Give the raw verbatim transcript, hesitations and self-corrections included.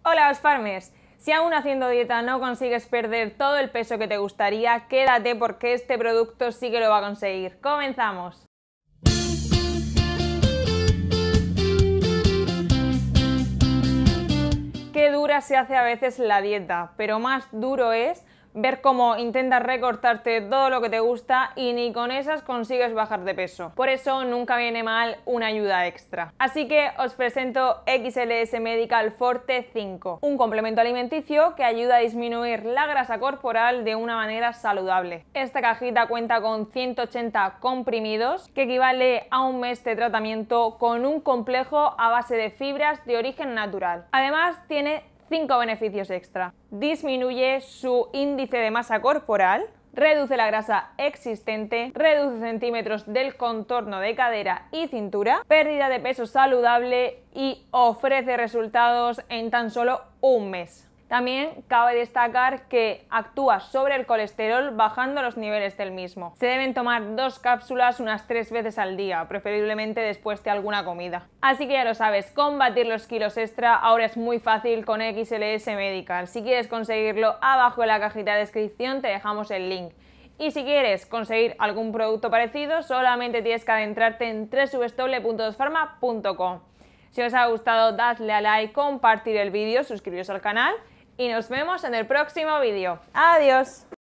Hola Farmers, si aún haciendo dieta no consigues perder todo el peso que te gustaría, quédate porque este producto sí que lo va a conseguir. ¡Comenzamos! Qué dura se hace a veces la dieta, pero más duro es ver cómo intentas recortarte todo lo que te gusta y ni con esas consigues bajar de peso. Por eso nunca viene mal una ayuda extra. Así que os presento X L S Medical Forte cinco, un complemento alimenticio que ayuda a disminuir la grasa corporal de una manera saludable. Esta cajita cuenta con ciento ochenta comprimidos, que equivale a un mes de tratamiento con un complejo a base de fibras de origen natural. Además tiene cinco beneficios extra. Disminuye su índice de masa corporal, reduce la grasa existente, reduce centímetros del contorno de cadera y cintura, pérdida de peso saludable y ofrece resultados en tan solo un mes. También cabe destacar que actúa sobre el colesterol bajando los niveles del mismo. Se deben tomar dos cápsulas unas tres veces al día, preferiblemente después de alguna comida. Así que ya lo sabes, combatir los kilos extra ahora es muy fácil con X L S Medical. Si quieres conseguirlo, abajo en la cajita de descripción te dejamos el link. Y si quieres conseguir algún producto parecido, solamente tienes que adentrarte en w w w punto dosfarma punto com. Si os ha gustado, dadle a like, compartir el vídeo, suscribiros al canal y nos vemos en el próximo vídeo. ¡Adiós!